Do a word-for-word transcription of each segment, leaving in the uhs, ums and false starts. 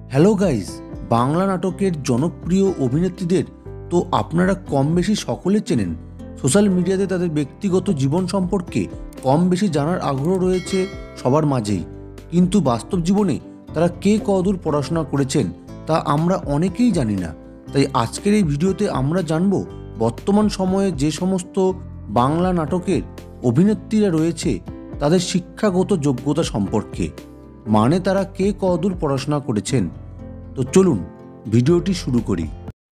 Hello guys, Bangla নাটকের জনপ্রিয় অভিনেত্রীদের তো আপনারা কম বেশি সকলে চেনেন। সোশ্যাল মিডিয়াতে তাদের ব্যক্তিগত জীবন সম্পর্কে কম বেশি জানার আগ্রহ রয়েছে সবার মাঝেই, কিন্তু বাস্তব জীবনে তারা কে কতদূর পড়াশোনা করেছেন তা আমরা অনেকেই জানি না। তাই আজকের এই ভিডিওতে আমরা জানব বর্তমান সময়ে যে সমস্ত বাংলা নাটকের অভিনেত্রীরা রয়েছে তাদের শিক্ষাগত যোগ্যতা সম্পর্কে, মানে তারা কে কতদূর পড়াশোনা করেছেন। তো চলুন ভিডিওটি শুরু করি।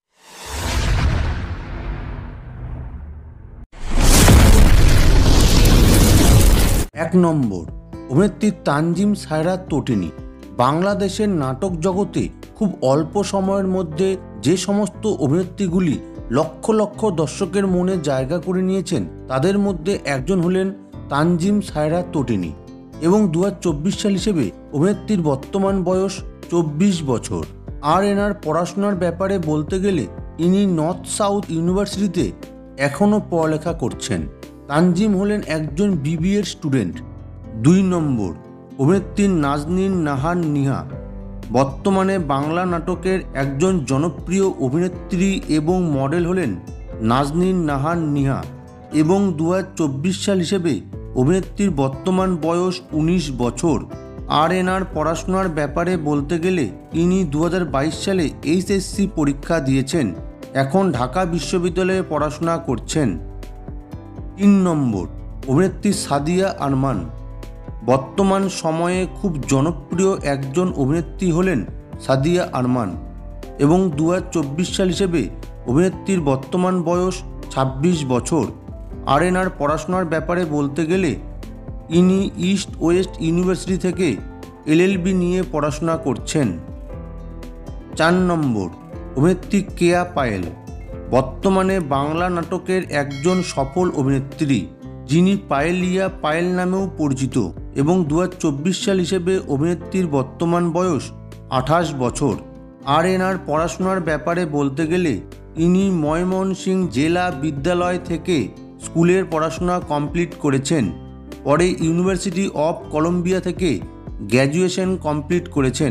এক নম্বর, অভিনেত্রী তানজিম সায়রা তটিনী। বাংলাদেশের নাটক জগতে খুব অল্প সময়ের মধ্যে যে সমস্ত অভিনেত্রীগুলি লক্ষ লক্ষ দর্শকের মনে জায়গা করে নিয়েছেন তাদের মধ্যে একজন হলেন তানজিম সায়রা তটিনী, এবং দু হাজার চব্বিশ সাল হিসেবে অভিনেত্রীর বর্তমান বয়স চব্বিশ বছর। আর এনার পড়াশোনার ব্যাপারে বলতে গেলে ইনি নর্থ সাউথ ইউনিভার্সিটিতে এখনও পড়ালেখা করছেন। তানজিম হলেন একজন বিবিএর স্টুডেন্ট। দুই নম্বর, অভিনেত্রী নাজনীন নাহার নিহা। বর্তমানে বাংলা নাটকের একজন জনপ্রিয় অভিনেত্রী এবং মডেল হলেন নাজনীন নাহার নিহা, এবং দু হাজার চব্বিশ সাল হিসেবে অভিনেত্রীর বর্তমান বয়স উনিশ বছর। আর এনার পড়াশোনার ব্যাপারে বলতে গেলে ইনি দু হাজার বাইশ সালে এইচএসসি পরীক্ষা দিয়েছেন, এখন ঢাকা বিশ্ববিদ্যালয়ে পড়াশোনা করছেন। তিন নম্বর, অভিনেত্রী সাদিয়া আরমান। বর্তমান সময়ে খুব জনপ্রিয় একজন অভিনেত্রী হলেন সাদিয়া আরমান, এবং দু হাজার চব্বিশ সাল হিসেবে অভিনেত্রীর বর্তমান বয়স ছাব্বিশ বছর। আর এনার পড়াশোনার ব্যাপারে বলতে গেলে ইনি ইস্ট ওয়েস্ট ইউনিভার্সিটি থেকে এলএলবি নিয়ে পড়াশোনা করছেন। চার নম্বর, অভিনেত্রী কেয়া পায়েল। বর্তমানে বাংলা নাটকের একজন সফল অভিনেত্রী, যিনি পায়েলিয়া পায়েল নামেও পরিচিত, এবং দু হাজার চব্বিশ সাল হিসেবে অভিনেত্রীর বর্তমান বয়স আঠাশ বছর। আর এনার পড়াশোনার ব্যাপারে বলতে গেলে ইনি ময়মনসিংহ জেলা বিদ্যালয় থেকে স্কুলের পড়াশোনা কমপ্লিট করেছেন, পরে ইউনিভার্সিটি অফ কলম্বিয়া থেকে গ্র্যাজুয়েশন কমপ্লিট করেছেন।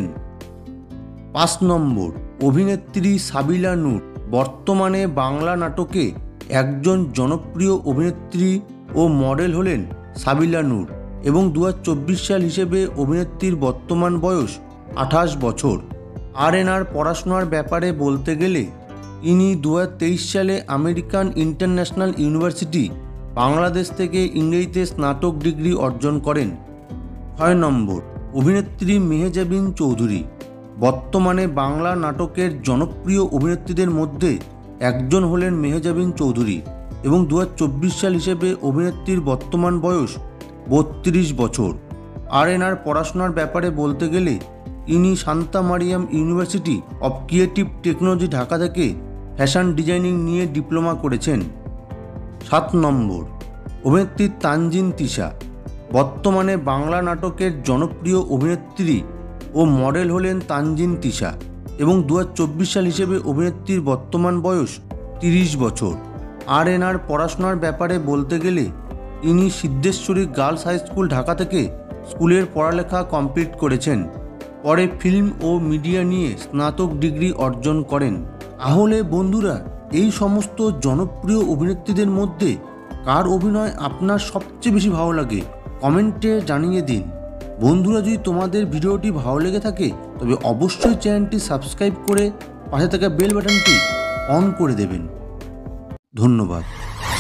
পাঁচ নম্বর, অভিনেত্রী সাবিলা নূর। বর্তমানে বাংলা নাটকে একজন জনপ্রিয় অভিনেত্রী ও মডেল হলেন সাবিলা নূর, এবং দু হাজার চব্বিশ সাল হিসেবে অভিনেত্রীর বর্তমান বয়স আঠাশ বছর। আর এনার পড়াশোনার ব্যাপারে বলতে গেলে ইনি দু হাজার তেইশ সালে আমেরিকান ইন্টারন্যাশনাল ইউনিভার্সিটি বাংলাদেশ থেকে ইংরেজিতে স্নাতক ডিগ্রি অর্জন করেন। ছয় নম্বর, অভিনেত্রী মেহজাবিন চৌধুরী। বর্তমানে বাংলা নাটকের জনপ্রিয় অভিনেত্রীদের মধ্যে একজন হলেন মেহজাবিন চৌধুরী, এবং দু হাজার চব্বিশ সাল হিসেবে অভিনেত্রীর বর্তমান বয়স বত্রিশ বছর। আর এনার পড়াশোনার ব্যাপারে বলতে গেলে ইনি Santa Mariam university of creative technology Dhaka থেকে ফ্যাশন ডিজাইনিং নিয়ে ডিপ্লোমা করেছেন। সাত নম্বর, অভিনেত্রী তানজিন তিশা। বর্তমানে বাংলা নাটকের জনপ্রিয় অভিনেত্রী ও মডেল হলেন তানজিন তিশা, এবং দু হাজার চব্বিশ সাল হিসেবে অভিনেত্রীর বর্তমান বয়স তিরিশ বছর। আর এনার পড়াশোনার ব্যাপারে বলতে গেলে ইনি Siddheswari girls high school Dhaka থেকে স্কুলের পড়ালেখা কমপ্লিট করেছেন, পরে ফিল্ম ও মিডিয়া নিয়ে স্নাতক ডিগ্রি অর্জন করেন। তাহলে বন্ধুরা, এই সমস্ত জনপ্রিয় অভিনেত্রীদের মধ্যে কার অভিনয় আপনার সবচেয়ে বেশি ভালো লাগে কমেন্টে জানিয়ে দিন। বন্ধুরা, যদি তোমাদের ভিডিওটি ভালো লেগে থাকে তবে অবশ্যই চ্যানেলটি সাবস্ক্রাইব করে পাশে থাকা বেল বাটনটি অন করে দেবেন। ধন্যবাদ।